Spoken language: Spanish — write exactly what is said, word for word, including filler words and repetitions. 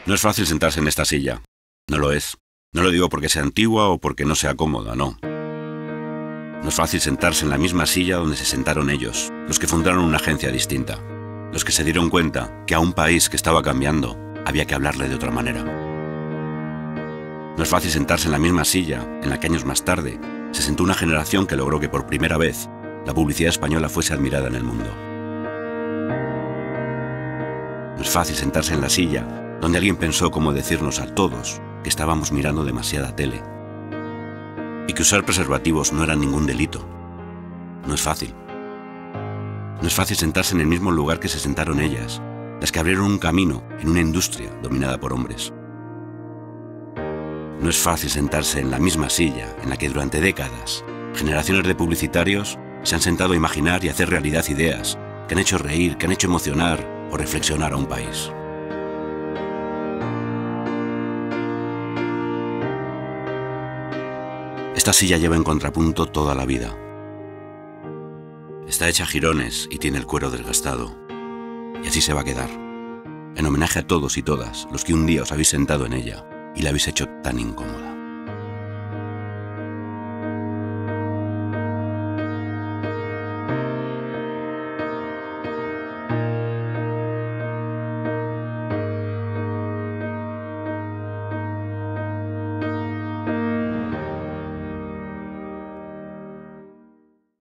No es fácil sentarse en esta silla. No lo es. No lo digo porque sea antigua o porque no sea cómoda, no. No es fácil sentarse en la misma silla donde se sentaron ellos, los que fundaron una agencia distinta, los que se dieron cuenta que a un país que estaba cambiando había que hablarle de otra manera. No es fácil sentarse en la misma silla en la que años más tarde se sentó una generación que logró que por primera vez la publicidad española fuese admirada en el mundo. No es fácil sentarse en la silla donde alguien pensó cómo decirnos a todos que estábamos mirando demasiada tele y que usar preservativos no era ningún delito. No es fácil. No es fácil sentarse en el mismo lugar que se sentaron ellas, las que abrieron un camino en una industria dominada por hombres. No es fácil sentarse en la misma silla en la que durante décadas generaciones de publicitarios se han sentado a imaginar y hacer realidad ideas que han hecho reír, que han hecho emocionar o reflexionar a un país. Esta silla lleva en contrapunto toda la vida. Está hecha a jirones y tiene el cuero desgastado. Y así se va a quedar, en homenaje a todos y todas los que un día os habéis sentado en ella y la habéis hecho tan incómoda.